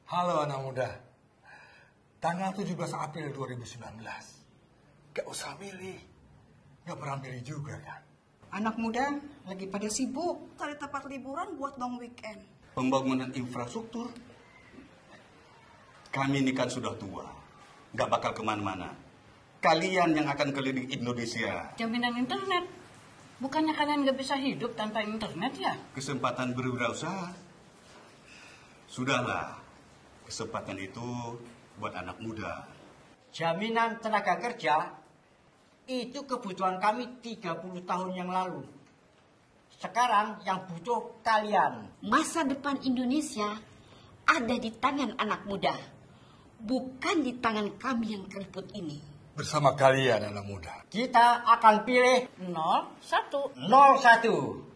Halo anak muda, tanggal 17 April 2019. Gak usah milih, gak pernah milih juga kan. Anak muda lagi pada sibuk cari tempat liburan buat long weekend. Pembangunan infrastruktur. Kami ini kan sudah tua, gak bakal kemana-mana. Kalian yang akan keliling Indonesia. Jaminan internet. Bukannya kalian gak bisa hidup tanpa internet ya? Kesempatan berwirausaha. Sudahlah, kesempatan itu buat anak muda. Jaminan tenaga kerja itu kebutuhan kami 30 tahun yang lalu. Sekarang yang butuh kalian. Masa depan Indonesia ada di tangan anak muda, bukan di tangan kami yang keriput ini. Bersama kalian anak muda. Kita akan pilih 01. 01.